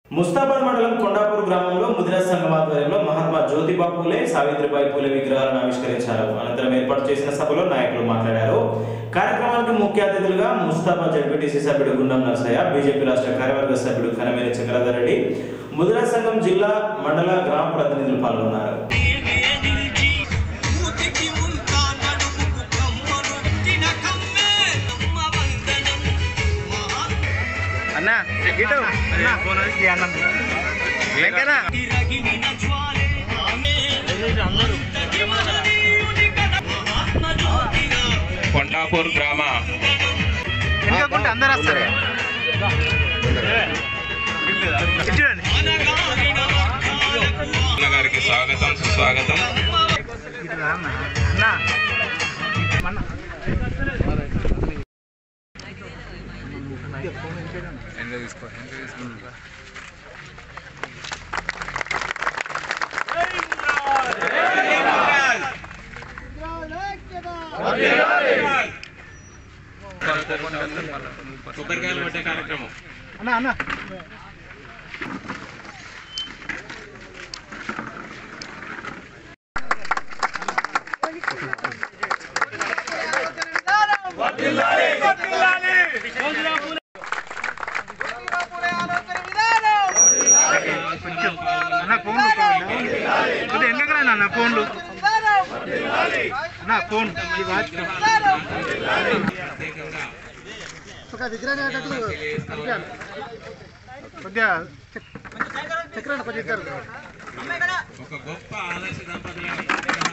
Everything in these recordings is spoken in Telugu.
ముస్తాబాద్ మండలం కొండాపూర్ గ్రామంలో ముదిరాజ్ సంఘం ఆధ్వర్యంలో మహాత్మా జ్యోతిబా పూలే, సావిత్రిబాయి పూలే విగ్రహాలను ఆవిష్కరించారు. అనంతరం ఏర్పాటు చేసిన సభలో నాయకులు మాట్లాడారు. కార్యక్రమానికి ముఖ్య అతిథులుగా ముస్తాబాద్ జడ్పీటీసీ సభ్యుడు గుండం నర్సయ్య, బీజేపీ రాష్ట్ర కార్యవర్గ సభ్యుడు కనమేని చక్రధర్ రెడ్డి, ముదిరాజ్ సంఘం జిల్లా, మండల, గ్రామ ప్రతినిధులు పాల్గొన్నారు. కొండాపూర్ గ్రామ అందరూ వస్తారు గారికి స్వాగతం సుస్వాగతం. కొబ్బరికాయలు పట్టే కార్యక్రమం ఫోన్లు ఫోన్ ఒక విగ్రహం కొద్దిగా చక్రాన్ని కొద్దిగా ఒక గొప్ప ఆదర్శ దంపతులను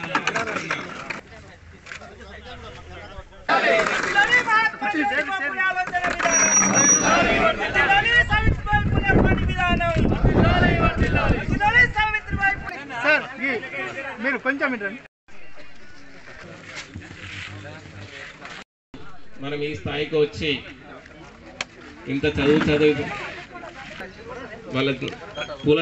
సార్ మీరు కొంచెం మనం ఈ స్థాయికి వచ్చి ఇంత చదువు వాళ్ళ పూల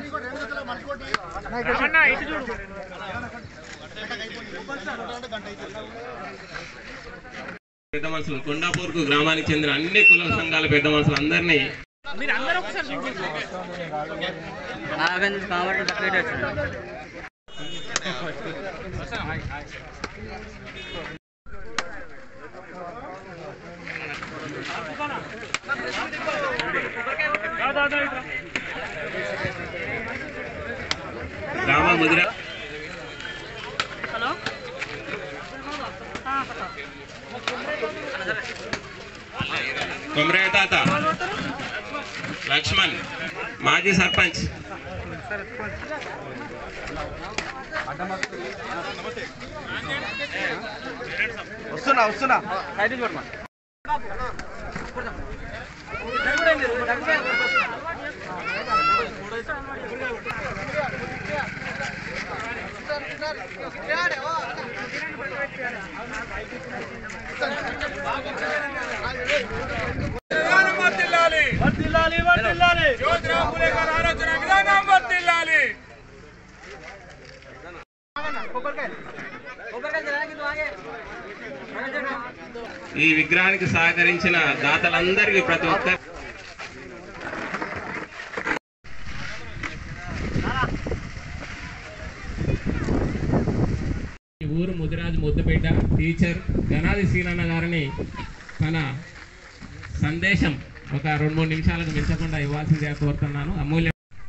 పెద్ద మనుషులు, కొండాపూర్ గ్రామానికి చెందిన అన్ని కుల సంఘాల పెద్ద మనుషులు అందరినీ గ్రామ ముదిరా కొమరయ్య తాత, లక్ష్మణ్, మాజీ సర్పంచ్, వస్తున్నా ఈ విగ్రహానికి సహకరించిన దాతలందరికీ ప్రతి ఒక్కరు ఊరు ముదిరాజు ముద్దపేట టీచర్ గనాది సీనన్న గారిని తన సందేశం ఒక 2-3 నిమిషాలకు మించకుండా ఇవ్వాల్సిందిగా కోరుతున్నాను. అమూల్య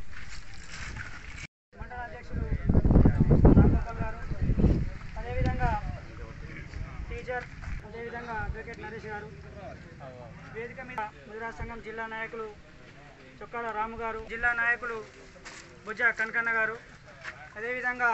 అదేవిధంగా టీచర్, అదేవిధంగా అడ్వకేట్ నరేష్ గారు, వేదిక మీద ముదిరాజ్ సంఘం జిల్లా నాయకులు చొక్కాల రాము గారు, జిల్లా నాయకులు బుజ్జ కనకన్న గారు, అదేవిధంగా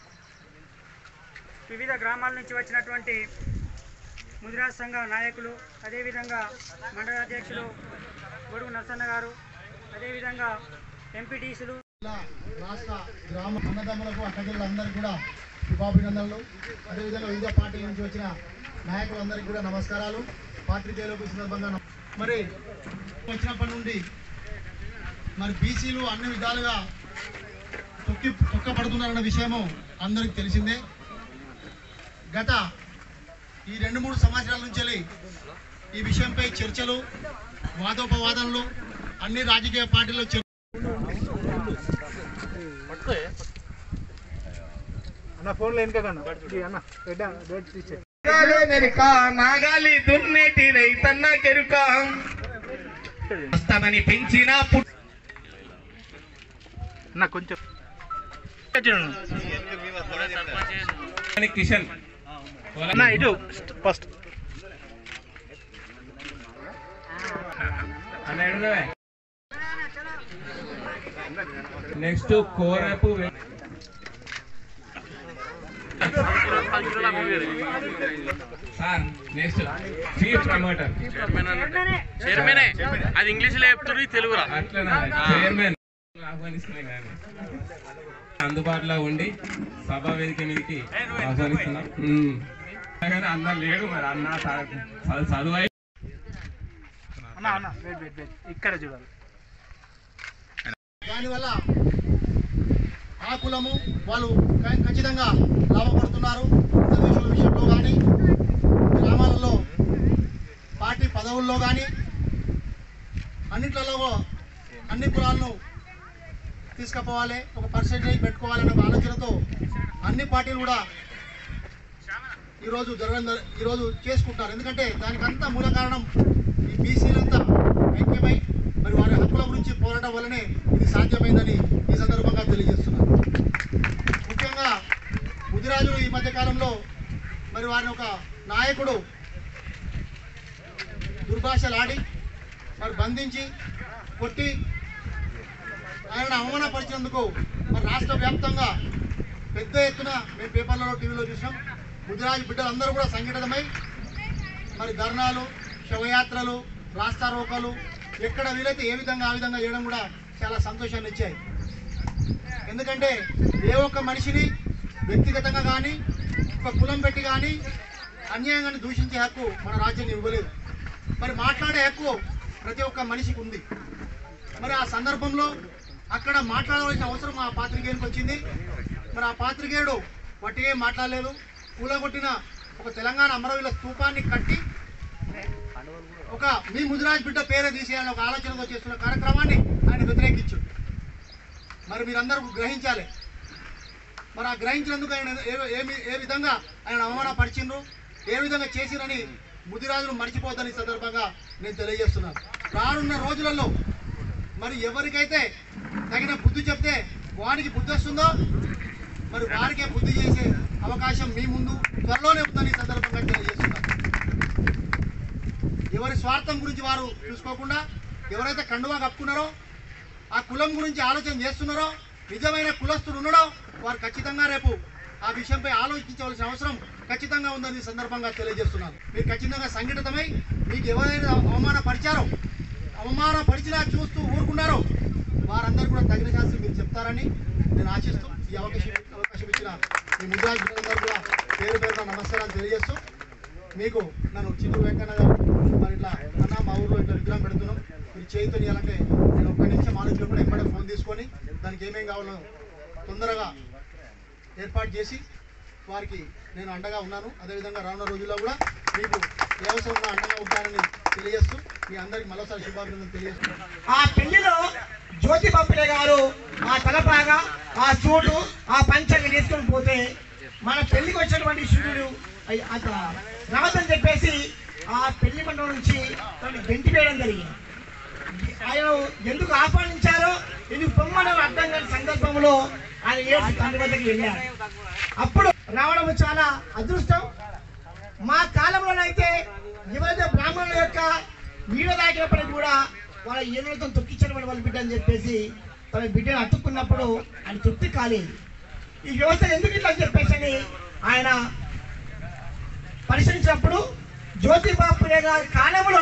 వివిధ గ్రామాల నుంచి వచ్చినటువంటి ముదిరాజ్ సంఘ నాయకులు, అదేవిధంగా మండల అధ్యక్షులు గొడుగు నరసన్న గారు, అదేవిధంగా ఎంపీటీసీలు, రాష్ట్ర గ్రామ అన్నదమ్ములకు అక్కజనులందరికీ కూడా శుభాభినందనలు. అదేవిధంగా వివిధ పార్టీల నుంచి వచ్చిన నాయకులందరికీ కూడా నమస్కారాలు. పాత్రికేయులకు సందర్భంగా మరి వచ్చినప్పటి నుండి మరి బీసీలు అన్ని విధాలుగా తొక్కపడుతున్నారన్న విషయము అందరికి తెలిసిందే. గత ఈ 2-3 సంవత్సరాల నుంచి ఈ విషయంపై చర్చలు, వాదోపవాదనలు అన్ని రాజకీయ పార్టీల్లో నా ఫోన్లో వెనుకన్నా అన్న డేట్ తీసే నాగాలి దున్నేటి రైతన్న కెరుక వస్తానని పెంచిన నాకు కొంచెం కిషన్ ఇటు ఫస్ట్ నెక్స్ట్ కోరపు sir next chief promoter chairman అది ఇంగ్లీష్ లో చెప్తున్నారు తెలుగు అట్లా చైర్మన్ ఆహ్వానిస్తున్నాయి కానీ అందుబాటులో ఉండి సభా వేదిక మీదకి ఆహ్వానిస్తున్నాం. కానీ అన్న లేడు మరి అన్న చదువు ఇక్కడ చూడాలి. దానివల్ల ఆ కులము వాళ్ళు ఖచ్చితంగా లాభపడుతున్నారు. రిజర్వేషన్ల విషయంలో కానీ గ్రామాలలో పార్టీ పదవుల్లో కానీ అన్నిట్లలో అన్ని కులాలను తీసుకుపోవాలి, ఒక పర్సెంటేజ్ పెట్టుకోవాలనే ఆలోచనతో అన్ని పార్టీలు కూడా ఈరోజు చేసుకుంటారు. ఎందుకంటే దానికంతా మూల కారణం ఈ బీసీలంతా ఐక్యమై మరి వారి హక్కుల గురించి పోరాటం వల్లనే ఇది సాధ్యమైందని ఈ సందర్భంగా తెలియజేస్తున్నారు. ముఖ్యంగా ముదిరాజులు ఈ మధ్యకాలంలో మరి వారిని ఒక నాయకుడు దుర్భాషలాడి మరి బంధించి కొట్టి ఆయన అవమానపరిచినందుకు మరి రాష్ట్ర వ్యాప్తంగా పెద్ద ఎత్తున మేము పేపర్లలో టీవీలో చూసాం. ముదిరాజు బిడ్డలందరూ కూడా సంఘటితమై మరి ధర్నాలు, శవయాత్రలు, రాస్తారోకలు ఎక్కడ వీలైతే ఏ విధంగా ఆ విధంగా చేయడం కూడా చాలా సంతోషాన్ని ఇచ్చాయి. ఎందుకంటే ఏ ఒక్క మనిషిని వ్యక్తిగతంగా కానీ ఒక కులం పెట్టి కానీ అన్యాయంగా దూషించే హక్కు మన రాజ్యం ఇవ్వలేదు. మరి మాట్లాడే హక్కు ప్రతి ఒక్క మనిషికి ఉంది. మరి ఆ సందర్భంలో అక్కడ మాట్లాడవలసిన అవసరం ఆ పాత్రికేయునికి వచ్చింది. మరి ఆ పాత్రికేయుడు వాటి ఏం మాట్లాడలేదు. కూలగొట్టిన ఒక తెలంగాణ అమరవీరుల స్తూపాన్ని కట్టి ఒక మీ ముదిరాజ్ బిడ్డ పేరే తీసేయాలని ఒక ఆలోచనతో చేస్తున్న కార్యక్రమాన్ని ఆయన వ్యతిరేకించాడు. మరి మీరందరూ గ్రహించాలి. మరి ఆ గ్రహించినందుకు ఆయన ఏ విధంగా ఆయన అవమానపరిచిండ్రు, ఏ విధంగా చేసిరని ముదిరాజులు మర్చిపోద్దని సందర్భంగా నేను తెలియజేస్తున్నాను. రానున్న రోజులలో మరి ఎవరికైతే తగిన బుద్ధి చెప్తే వారికి బుద్ధి వస్తుందో మరి వారికే బుద్ధి చేసే అవకాశం మీ ముందు త్వరలోనే ఉందని సందర్భంగా తెలియజేస్తున్నారు. ఎవరి స్వార్థం గురించి వారు చూసుకోకుండా ఎవరైతే కండువా కప్పుకున్నారో ఆ కులం గురించి ఆలోచన చేస్తున్నారో నిజమైన కులస్తుడు ఉన్నాడో వారు ఖచ్చితంగా రేపు ఆ విషయంపై ఆలోచించవలసిన అవసరం ఖచ్చితంగా ఉందని సందర్భంగా తెలియజేస్తున్నాను. మీరు ఖచ్చితంగా సంఘటితమై మీకు ఎవరైనా అవమానపరిచినా చూస్తూ ఊరుకున్నారో వారందరూ కూడా తగిన శాస్త్రం మీరు చెప్తారని నేను ఆశిస్తూ ఈ అవకాశం ఇచ్చిన మీ ముదిరాజు బిడ్డలందరూ కూడా పేరున నమస్కారాలు తెలియజేస్తూ మీకు నన్ను చిత్తూరు వెంకన్న గారు మరి ఇట్లా అన్న మా ఊళ్ళో ఇట్లా విగ్రహం పెడుతున్నాం మీరు చేయితో ఇవ్వాలంటే నేను ఒక్క నిమిషం ఆలోచన ఎప్పుడే ఫోన్ తీసుకొని దానికి ఏమేం కావాలో తొందరగా ఏర్పాటు చేసి వారికి నేను అండగా ఉన్నాను. అదేవిధంగా రానున్న రోజుల్లో కూడా మీకు ఏ అవసరం ఉన్నా అండగా ఉంటానని తెలియజేస్తూ మీ అందరికి మరోసారి శుభాభినందనలు తెలియజేస్తున్నాను. ఆ పెళ్లిలో జ్యోతి బాపులే గారు ఆ తలపాగా, ఆ సూటు, ఆ పంచని తీసుకొని పోతే మన పెళ్లికి వచ్చినటువంటి సూర్యుడు రావద్దని చెప్పేసి ఆ పెళ్లి మండపం నుంచి తనని గెంటి వేయడం జరిగింది. ఆయన ఎందుకు ఆహ్వానించారో ఎందుకు పొమ్మని అర్థం కాని సందర్భంలో ఆయన ఏడు తండ్రి వద్దకు వెళ్ళారు. అప్పుడు రావడం చాలా అదృష్టం. మా కాలంలోనైతే ఎవరైతే బ్రాహ్మణుల యొక్క నీడ దాకినప్పటికీ కూడా వాళ్ళ ఏనులతో తొక్కించిన వాళ్ళ బిడ్డ అని చెప్పేసి తన బిడ్డను అతుక్కున్నప్పుడు ఆయన తృప్తి కాలేదు. ఈ వ్యవస్థ ఎందుకు ఇట్లా చెప్పేసి అని ఆయన పరిశీలించినప్పుడు జ్యోతిబాపులే గారి కాలంలో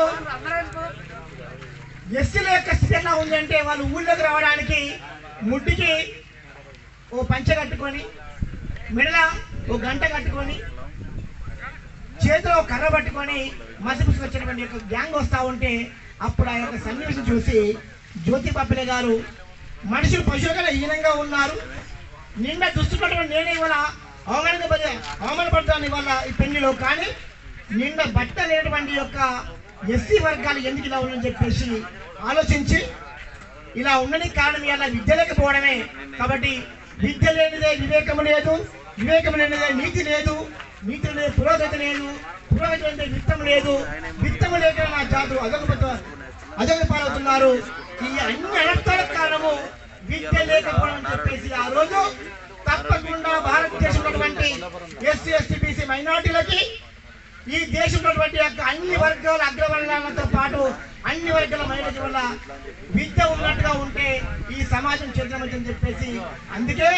ఎస్సీల యొక్క స్థితి ఎలా ఉందంటే వాళ్ళు ఊళ్ళోకి రావడానికి ముడ్డికి ఓ పంచె కట్టుకొని, మెడల ఓ గంట కట్టుకొని, చేతిలో కర్ర పట్టుకొని మసిపుసుకు వచ్చినటువంటి యొక్క గ్యాంగ్ వస్తూ ఉంటే అప్పుడు ఆ యొక్క సన్నివేశం చూసి జ్యోతిబాపులే గారు మనుషులు పశువులుగా హీనంగా ఉన్నారు, నిండా దుస్తున్నటువంటి నేనే ఇవాళ అవమానపడతాను ఇవాళ ఈ పెళ్లిలో, కానీ నిండా బట్ట లేనటువంటి యొక్క ఎస్సీ వర్గాలు ఎందుకు ఇలా ఉందని చెప్పేసి ఆలోచించి ఇలా ఉండడానికి కారణం ఇలా విద్య లేకపోవడమే. కాబట్టి విద్య లేనిదే వివేకం లేదు, వివేకం అనేది నీతి లేదు, నీతి లేదు పురోగతి లేదు, పురోగతి అంటే విత్తము లేదు, విత్తము లేక నా జాతులు అధోగతి పాలవుతున్నారు. ఈ అన్ని అనర్థాలకు కారణము విద్య లేకపోవడం అని చెప్పేసి ఆ రోజు తప్పకుండా భారతదేశంలో ఉన్నటువంటి ఎస్సీ ఎస్టీ బీసీ మైనార్టీలకి ఈ దేశంలో ఉన్నటువంటి అన్ని వర్గాల అగ్రవర్ణాలతో పాటు అన్ని వర్గాల మహిళల వల్ల విద్య ఉన్నట్టుగా ఉంటే ఈ సమాజం చెందమని చెప్పేసి అందుకే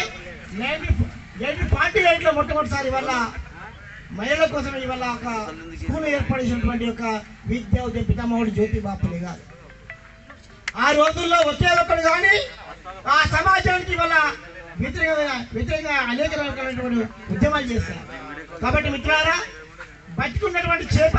1948లో మొట్టమొదటిసారి వల్ల మహిళల కోసం ఇవాళ ఒక స్కూల్ ఏర్పాటు చేసినటువంటి ఒక విద్య పితామహుడు జ్యోతిబా ఫులే గారు ఆ రోజుల్లో ఒకే ఒక్కడు కానీ ఆ సమాజానికి ఇవాళ వ్యతిరేకంగా అనేక రకాలైనటువంటి ఉద్యమాలు చేశారు. కాబట్టి మిత్రులారా, బతికున్నటువంటి చేప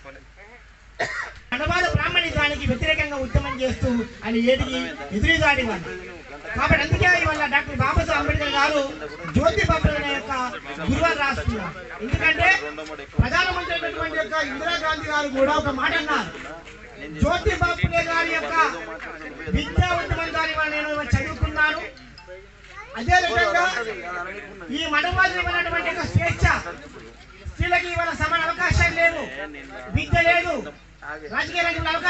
అనవాద బ్రాహ్మణికానికి వ్యతిరేకంగా ఉద్యమం చేస్తూ ఆయన ఏటికి ఎదురుదాడి వాళ్ళు. కాబట్టి అందుకే ఇవాళ డాక్టర్ బాబాసాహెబ్ అంబేద్కర్ గారు జ్యోతిబా ఫులే యొక్క గురువారు రాస్తున్నారు. ఎందుకంటే ప్రధానమంత్రి అయినటువంటి యొక్క ఇందిరాగాంధీ గారు కూడా ఒక మాట అన్నారు, జ్యోతిబా ఫులే గారి యొక్క విద్యా ఉద్యమం దాని వల్ల నేను చదువుకున్నాను. అదే రకంగా ఈ మనవాదిలో ఉన్నటువంటి ఒక స్వేచ్ఛ, స్త్రీలకి ఇవాళ సమాన అవకాశాలు లేవు, విద్య లేదు, రాజకీయ రంగంలో అవకాశం